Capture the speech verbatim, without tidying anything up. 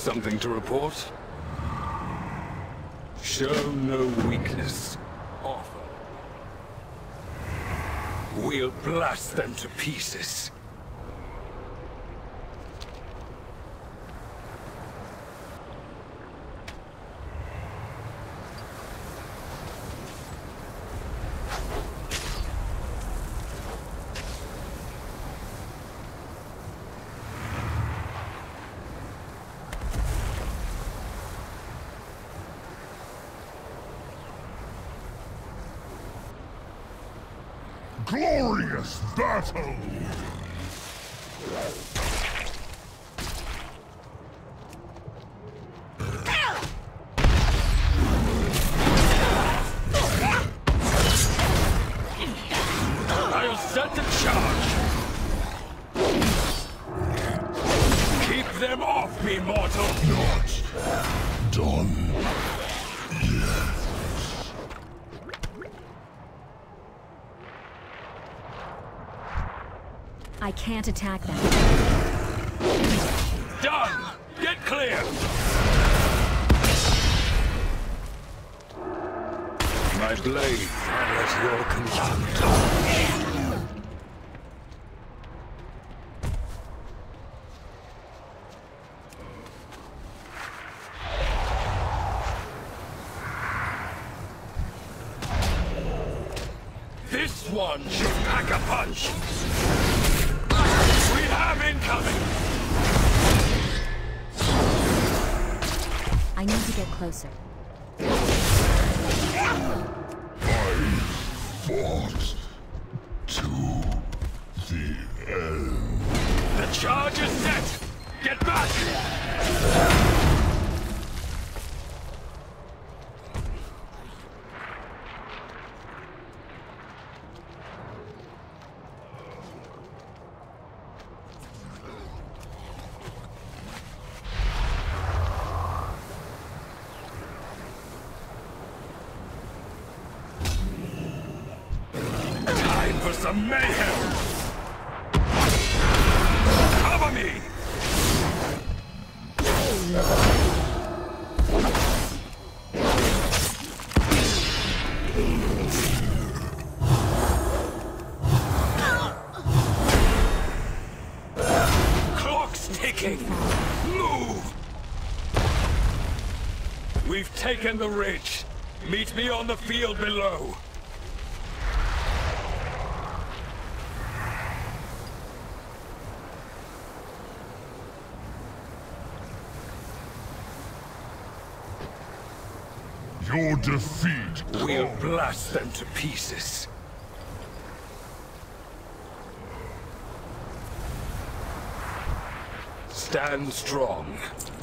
Something to report? Show no weakness. Offer. We'll blast them to pieces. Glorious battle! I'll set the charge! Keep them off me, mortal! Not done yet. I can't attack them. Done! Get clear! My blade at your command. This one should pack a punch! We have incoming! I need to get closer. I fought to the end. The charge is set! Get back! For some mayhem! Cover me! Clock's ticking! Move! We've taken the ridge. Meet me on the field below. Your defeat. We'll blast them to pieces. Stand strong.